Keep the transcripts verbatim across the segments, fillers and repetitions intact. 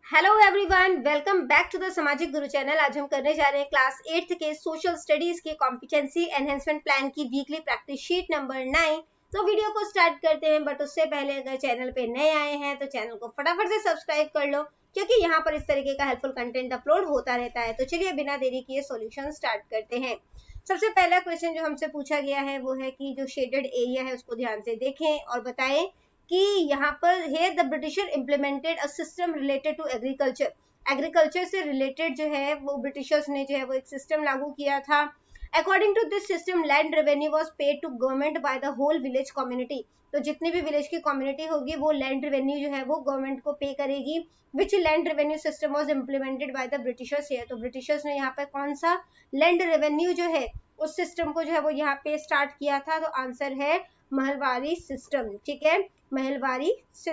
Hello everyone, welcome back to the Samajik Guru channel. आज हम करने जा रहे हैं क्लास एट्थ के सोशल स्टडीज के कॉम्पिटेंसी एनहेंसमेंट प्लान की weekly practice sheet number nine. तो वीडियो को स्टार्ट करते हैं, बट उससे पहले अगर चैनल पे नए आए हैं तो चैनल को फटाफट से सब्सक्राइब कर लो, क्योंकि यहाँ पर इस तरीके का हेल्पफुल कंटेंट अपलोड होता रहता है। तो चलिए बिना देरी किए सॉल्यूशन स्टार्ट करते हैं। सबसे पहला क्वेश्चन जो हमसे पूछा गया है वो है कि जो शेडेड एरिया है उसको ध्यान से देखें और बताएं कि यहाँ पर है the Britisher implemented a system related to agriculture. Agriculture से रिलेटेड जो है वो ब्रिटिशर्स ने जो है वो एक सिस्टम लागू किया था। According to this system land revenue was paid to government by the whole village community. तो जितनी भी विलेज की कम्युनिटी होगी वो लैंड रेवेन्यू जो है वो गवर्नमेंट को पे करेगी। Which land revenue system was implemented by the Britishers है। तो ब्रिटिशर्स ने यहाँ पर कौन सा लैंड रेवेन्यू जो है उस सिस्टम को जो है वो यहाँ पे स्टार्ट किया था। तो आंसर है महलवारी सिस्टम। ठीक है, महलवारी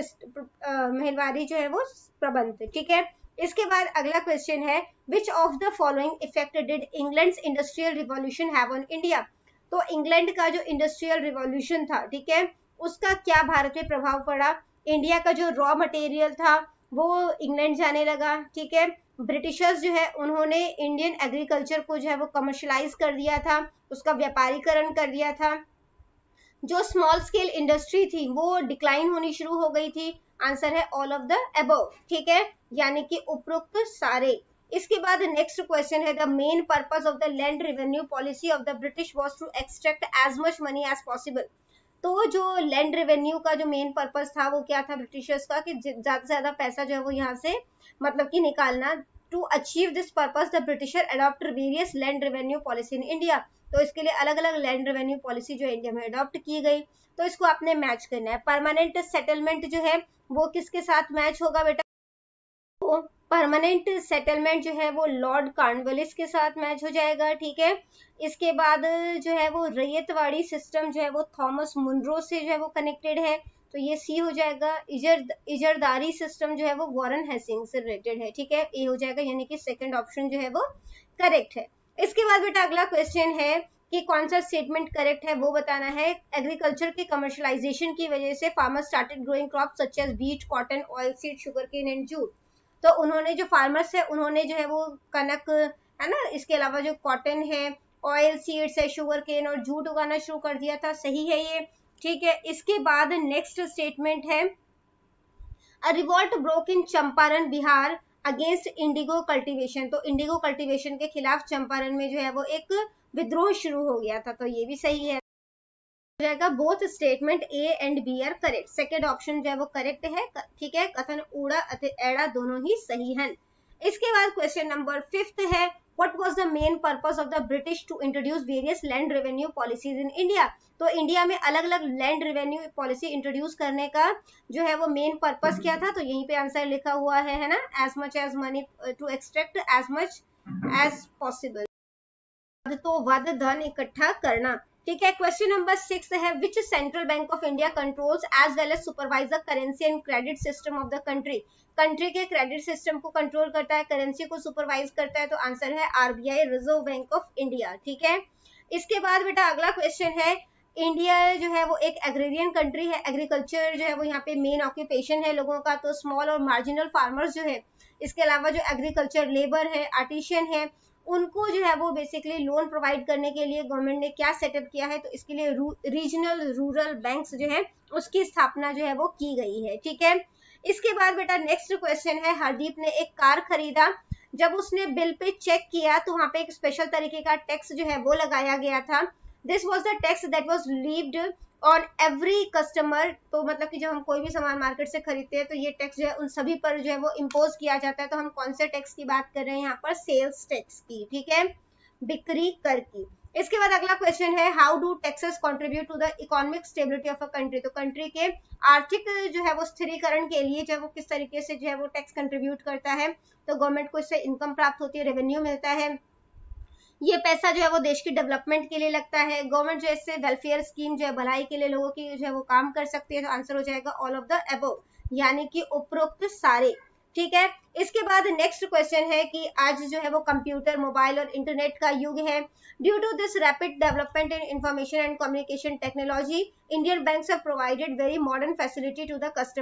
महलवारी जो है वो प्रबंध। ठीक है, इसके बाद अगला क्वेश्चन है which of the following effect did England industrial revolution have on India. तो इंग्लैंड का जो इंडस्ट्रियल रिवॉल्यूशन था, ठीक है, उसका क्या भारत में प्रभाव पड़ा। इंडिया का जो रॉ मटेरियल था वो इंग्लैंड जाने लगा। ठीक है, ब्रिटिशर्स जो है उन्होंने इंडियन एग्रीकल्चर को जो है वो कमर्शलाइज कर दिया था, उसका व्यापारीकरण कर दिया था। जो स्मॉल स्केल इंडस्ट्री थी वो डिक्लाइन होनी शुरू हो गई थी। आंसर है ऑल ऑफ द अबव। ठीक है, यानी कि उपरोक्त सारे। इसके बाद नेक्स्ट क्वेश्चन है the main purpose of the land revenue policy of the British was to extract as much money as possible. तो जो लैंड रेवेन्यू का जो मेन पर्पस था वो क्या था ब्रिटिशर्स का, कि ज्यादा से ज्यादा पैसा जो है वो यहाँ से मतलब कि निकालना। To achieve this purpose the Britisher adopt various land revenue policy in India. तो इसके लिए अलग अलग लैंड रेवेन्यू पॉलिसी जो इंडिया में अडॉप्ट की गई। तो इसको आपने मैच करना है। परमानेंट सेटलमेंट जो है वो किसके साथ मैच होगा बेटा। तो परमानेंट सेटलमेंट जो है वो लॉर्ड कॉर्नवालिस के साथ मैच हो जाएगा। ठीक है, इसके बाद जो है वो रैयतवाड़ी सिस्टम जो है वो थॉमस मुनरो से जो है वो कनेक्टेड है। तो ये सी हो जाएगा। इजर इजरदारी सिस्टम जो है वो वॉरेन हेस्टिंग्स से रिलेटेड है। ठीक है, ए हो जाएगा, यानी कि सेकंड ऑप्शन जो है वो करेक्ट है। इसके बाद बेटा अगला क्वेश्चन है कि कौन सा स्टेटमेंट करेक्ट है वो बताना है। एग्रीकल्चर के कमर्शलाइजेशन की वजह से farmers started growing crop such as wheat, cotton, oil seed, sugarcane and jute. तो उन्होंने जो फार्मर्स है उन्होंने जो है वो कनक है ना, इसके अलावा जो कॉटन है, ऑयल सीड्स है, शुगर केन और जूट उगाना शुरू कर दिया था। सही है ये। ठीक है, इसके बाद नेक्स्ट स्टेटमेंट है a revolt broke in Champaran Bihar against indigo cultivation. तो इंडिगो कल्टीवेशन के खिलाफ चंपारण में जो है वो एक विद्रोह शुरू हो गया था। तो ये भी सही है जाएगा। Both statement A and B are correct. Second option जो है वो करेक्ट है। ठीक है, कथन ऊड़ा एड़ा दोनों ही सही हैं। इसके बाद क्वेश्चन नंबर फिफ्थ है what was the main purpose of the British to introduce various land revenue policies in India. तो इंडिया में अलग अलग लैंड रेवेन्यू पॉलिसी इंट्रोड्यूस करने का जो है वो मेन पर्पस क्या था। तो यहीं पे आंसर लिखा हुआ है है ना, as much as money to extract as much as possible. तो वध धन इकट्ठा करना। ठीक है, क्वेश्चन नंबर सिक्स है which central bank of India controls as well as supervise the currency and credit system of the country. Country के credit system को कंट्रोल करता है, करेंसी को सुपरवाइज करता है। तो आंसर है RBI, reserve bank of India. ठीक है, इसके बाद बेटा अगला क्वेश्चन है इंडिया जो है वो एक एग्रेरियन कंट्री है। एग्रीकल्चर जो है वो यहाँ पे मेन ऑक्यूपेशन है लोगों का। तो स्मॉल और मार्जिनल फार्मर्स जो है, इसके अलावा जो एग्रीकल्चर लेबर है, आर्टिशियन है, उनको जो है वो बेसिकली लोन प्रोवाइड करने के लिए गवर्नमेंट ने क्या सेटअप किया है। तो इसके लिए रीजनल रूरल बैंक्स जो है उसकी स्थापना जो है वो की गई है। ठीक है, इसके बाद बेटा नेक्स्ट क्वेश्चन है हरदीप ने एक कार खरीदा। जब उसने बिल पे चेक किया तो वहां पे एक स्पेशल तरीके का टैक्स जो है वो लगाया गया था। This was the tax that was levied on every customer. तो मतलब कि जब हम कोई भी सामान मार्केट से खरीदते हैं तो ये टैक्स जो है उन सभी पर जो है वो इम्पोज किया जाता है। तो हम कौन से टैक्स की बात कर रहे हैं यहाँ पर, सेल्स टैक्स की। ठीक है, बिक्री कर की। इसके बाद अगला क्वेश्चन है how do taxes contribute to the economic stability of a country. तो कंट्री के आर्थिक जो है वो स्थिरीकरण के लिए जो है वो किस तरीके से जो है वो टैक्स कंट्रीब्यूट करता है। तो गवर्नमेंट को इससे इनकम प्राप्त होती है, रेवेन्यू मिलता है। ये पैसा जो है वो देश की डेवलपमेंट के लिए लगता है। गवर्नमेंट जो इससे वेलफेयर स्कीम जो है भलाई के लिए लोगों की जो है वो काम कर सकती है। तो आंसर हो जाएगा ऑल ऑफ द अबव, यानी कि उपरोक्त सारे। ठीक है, इसके बाद नेक्स्ट क्वेश्चन है कि आज जो है वो कंप्यूटर, मोबाइल और इंटरनेट का युग है। Due to this rapid development in information and communication technology Indian banks have provided very modern facility to the customer.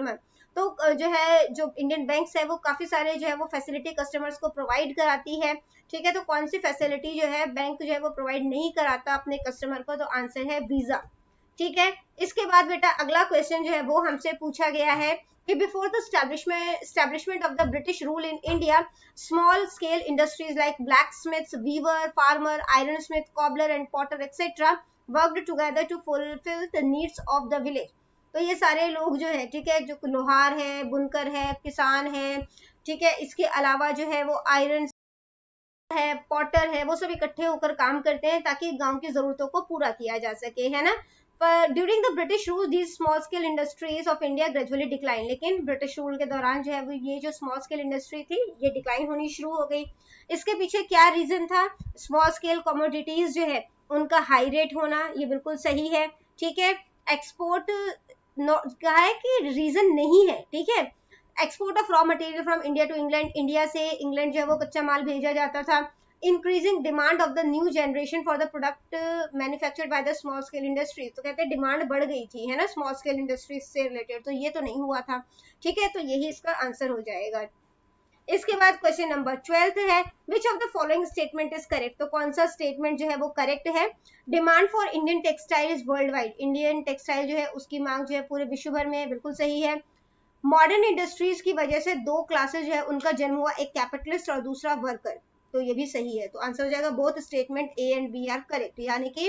तो जो है जो इंडियन बैंक्स है वो काफी सारे जो है वो फैसिलिटी कस्टमर्स को प्रोवाइड कराती है, ठीक है। तो कौन सी फैसिलिटी जो है बैंक जो है वो प्रोवाइड नहीं कराता अपने कस्टमर को, तो आंसर है वीजा, ठीक है। इसके बाद बेटा अगला क्वेश्चन जो है वो हमसे पूछा गया है कि before the establishment establishment of the British rule in India, small scale industries like black smiths, weaver, farmer, iron smith, cobbler and potter etcetera worked together to fulfil the needs of the village. तो ये सारे लोग जो है, ठीक है, जो लोहार है, बुनकर है, किसान है, ठीक है, इसके अलावा जो है वो आयरन है, पॉटर है, वो सब इकट्ठे होकर काम करते हैं ताकि गांव की जरूरतों को पूरा किया जा सके, है ना। पर during the British rule these small scale industries of India gradually decline, लेकिन ब्रिटिश रूल के दौरान जो है वो ये जो स्मॉल स्केल इंडस्ट्री थी ये डिक्लाइन होनी शुरू हो गई। इसके पीछे क्या रीजन था? स्मॉल स्केल कमोडिटीज जो है उनका हाई रेट होना, ये बिल्कुल सही है, ठीक है। एक्सपोर्ट कहा है कि रीजन नहीं है, ठीक है। Export of raw material from India to England, India से इंग्लैंड जो है वो कच्चा माल भेजा जाता था। Increasing demand of the new generation for the product manufactured by the small scale industries, तो कहते हैं डिमांड बढ़ गई थी, है ना, स्मॉल स्केल इंडस्ट्रीज से रिलेटेड, तो ये तो नहीं हुआ था, ठीक है। तो यही इसका आंसर हो जाएगा। इसके बाद क्वेश्चन नंबर ट्वेल्थ है, which of the following statement is correct, तो कौन सा स्टेटमेंट जो है वो करेक्ट है? Demand for Indian textile is world wide, Indian textile जो है उसकी मांग जो है पूरे विश्व भर में है, बिल्कुल सही है। मॉडर्न इंडस्ट्रीज की वजह से दो क्लासेस जो है उनका जन्म हुआ, एक कैपिटलिस्ट और दूसरा वर्कर, तो ये भी सही है। तो आंसर हो जाएगा both statement A and B are correct, यानी कि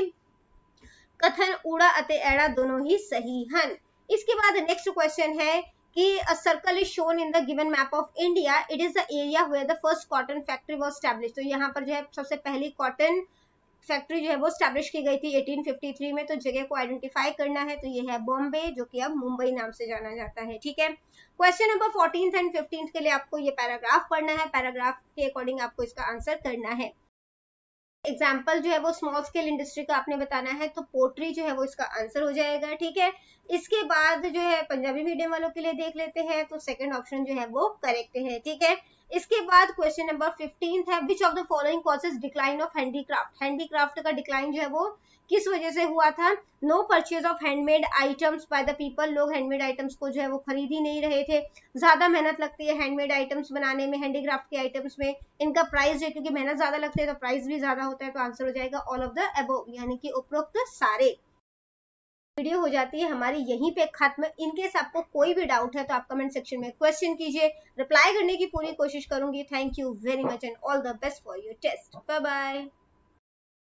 कथन उड़ा अते एड़ा दोनों ही सही हैं। इसके बाद नेक्स्ट क्वेश्चन है कि a circle is shown in the given map of India, it is the area where the first cotton factory was established, तो यहाँ पर जो है सबसे पहली कॉटन फैक्ट्री जो है वो स्टैब्लिश की गई थी अठारह सौ तिरेपन में। तो जगह को आइडेंटिफाई करना है, तो ये है बॉम्बे, जो कि अब मुंबई नाम से जाना जाता है, ठीक है। Question number fourteen and fifteen के लिए आपको ये पैराग्राफ पढ़ना है, पैराग्राफ के अकॉर्डिंग आपको इसका आंसर करना है। एग्जाम्पल जो है वो स्मॉल स्केल इंडस्ट्री का आपने बताना है, तो पोट्री जो है वो इसका आंसर हो जाएगा, ठीक है। इसके बाद जो है पंजाबी मीडियम वालों के लिए देख लेते हैं, तो सेकंड ऑप्शन जो है वो करेक्ट है, ठीक है। इसके बाद क्वेश्चन नंबर फिफ्टीन है, which of the following causes decline of handicraft, handicraft का डिक्लाइन जो है वो किस वजह से हुआ था? No purchase of handmade items by the people, लोग हैंडमेड आइटम्स को जो है वो खरीद ही नहीं रहे थे, ज्यादा मेहनत लगती है हैंडमेड आइटम्स बनाने में, हैंडीक्राफ्ट के आइटम्स में, इनका प्राइस है क्योंकि मेहनत ज्यादा लगती है तो प्राइस भी ज्यादा होता है, तो आंसर हो जाएगा ऑल ऑफ द अबव, यानी कि उपरोक्त सारे। वीडियो हो जाती है हमारी यहीं पे खत्म। इनकेस आपको कोई भी डाउट है तो आप कमेंट सेक्शन में क्वेश्चन कीजिए, रिप्लाई करने की पूरी कोशिश करूंगी। Thank you very much and all the best for your test. Bye bye.